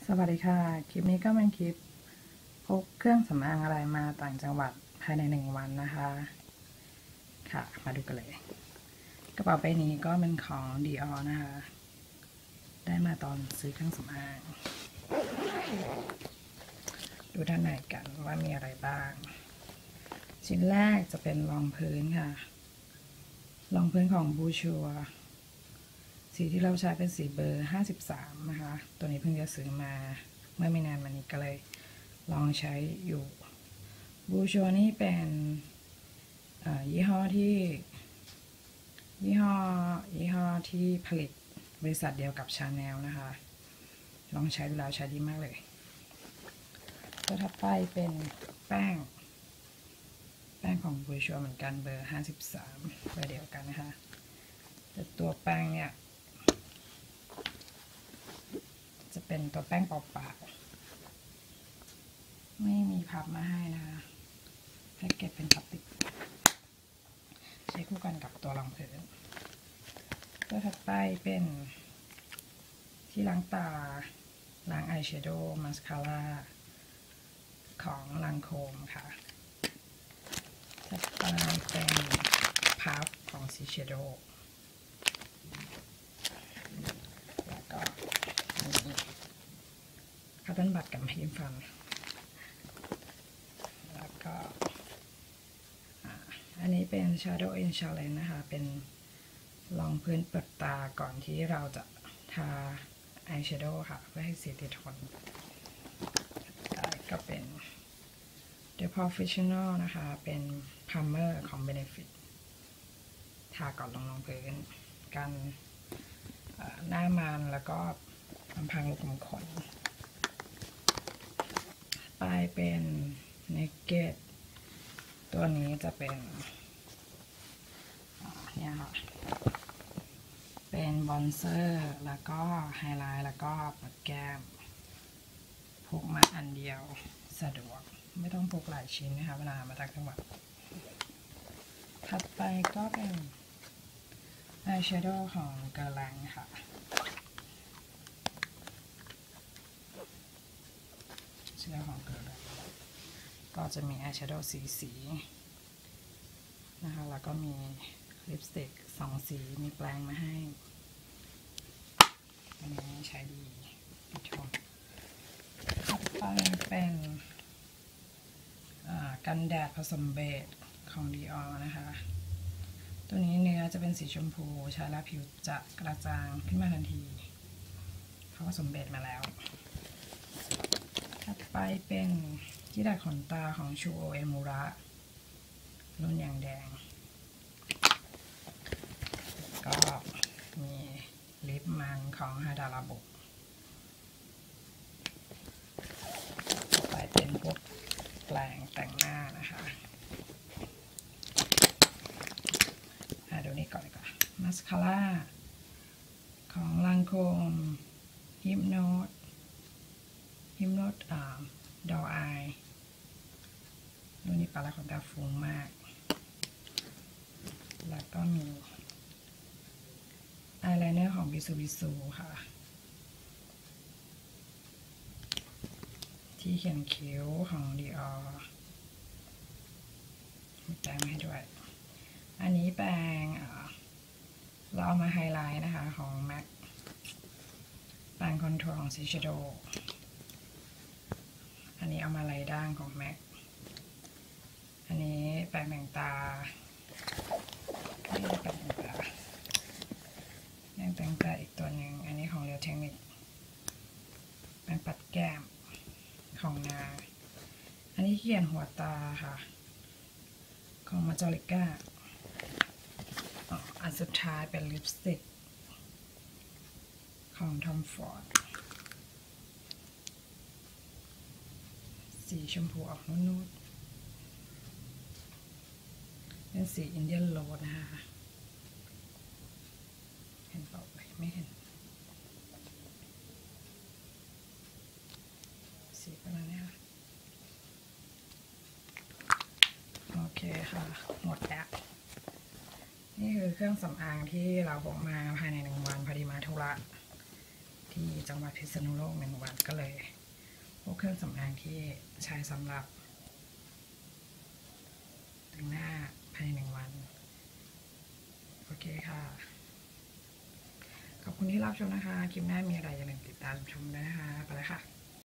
สวัสดีค่ะคลิปนี้ก็เป็นคลิปพกเครื่องสำอางอะไรมาต่างจังหวัดภายใน1 วันนะคะค่ะมาดูกันเลยกระเป๋าใบนี้ก็เป็นของ Dior นะคะได้มาตอนซื้อเครื่องสำอางดูด้านในกันว่ามีอะไรบ้างชิ้นแรกจะเป็นรองพื้นค่ะรองพื้นของบูชัวสีที่เราใช้เป็นสีเบอร์53นะคะตัวนี้เพิ่งจะซื้อมาเมื่อไม่นานมานี้ก็เลยลองใช้อยู่บูชัวนี่เป็นยี่ห้อที่ผลิตบริษัทเดียวกับชาแนลนะคะลองใช้ดูแล้วใช้ดีมากเลยตัวถัดไปเป็นแป้งของบูชัวเหมือนกันเบอร์53เบอร์เดียวกันนะคะแต่ตัวแป้งเนี่ยจะเป็นตัวแป้งเปล่าๆไม่มีพับมาให้นะคะแพ็กเกจเป็นพลาสติกใช้คู่กันกับตัวรองพื้นตัวถัดไปเป็นที่ล้างตาล้างอายแชโดว์มาสคาร่าของลังโคมค่ะถัดไปเป็นพัฟของซีแชโดว์แล้วก็มีคัตเติ้ลบัตกับไม้ยิ้มฟันแล้วก็อันนี้เป็น Shadow and Challenge นะคะเป็นรองพื้นเปิดตาก่อนที่เราจะทาอายแชโดว์ค่ะเพื่อให้สีติดทนก็เป็น The Professional นะคะเป็น Primer ของ Benefit ทาก่อนลงรองพื้นกันหน้ามันแล้วก็พังลูกขุมขนปลายเป็น Naked ตัวนี้จะเป็นเนี่ยค่ะเป็นบอนเซอร์แล้วก็ไฮไลท์แล้วก็ปัดแก้มพกมาอันเดียวสะดวกไม่ต้องพกหลายชิ้นนะคะเวลามาต่างจังหวัดถัดไปก็เป็นอายแชโดว์ของเกอร์ลังค่ะเชื่อของเกอร์ลังก็จะมีอายแชโดว์สีนะคะแล้วก็มีลิปสติก2 สีมีแปรงมาให้อันนี้ใช้ดีติดทนถัดไปเป็นกันแดดผสมเบสของ Dior นะคะตัวนี้เนื้อจะเป็นสีชมพูใช้แล้วผิวจะกระจ่างขึ้นมาทันทีเขาผสมเบสมาแล้วถัดไปเป็นที่ดัดขนตาของชูโอเอมูระรุ่นอย่างแดงก็มีลิปมันของฮาดาราบุต่อไปเป็นพวกแปรงแต่งหน้านะคะดูนี่ก่อนดีกว่ามาสคาร่าของลังโคมฮิปโนตดออายรุ่นนี้ปาละขนตาฟุ้งมากแล้วก็มีอายไลเนอร์ของบิซูค่ะที่เขียนคิ้วของ Dior มีแปรงมาให้ด้วยอันนี้แปรงเราเอามาไฮไลท์นะคะของ MAC แปรงคอนทัวร์ของ Shiseido อันนี้เอามาไล่ด่างของ MAC อันนี้แปรงแต่งตาอีกตัวหนึ่งอันนี้ของเรียวเทคนิคแปรงปัดแก้มของนาอันนี้เขียนหัวตาค่ะของมาจอริก้าอันสุดท้ายเป็นลิปสติกของทอมฟอร์ดสีชมพูออกนุ่นๆเป็นสีอินเดียนโรสนะคะเห็นเปล่าไม่เห็นสีประมาณนี้ค่ะโอเคค่ะหมดแล้วนี่คือเครื่องสำอางที่เราพกมาภายใน1 วันพอดีมาธุระที่จังหวัดพิษณุโลก1 วันก็เลยพวกเครื่องสำอางที่ใช้สำหรับแต่งหน้าภายใน1 วันโอเคค่ะขอบคุณที่รับชมนะคะคลิปหน้ามีอะไรอย่าลืมติดตามชมด้วยนะคะไปเลยค่ะ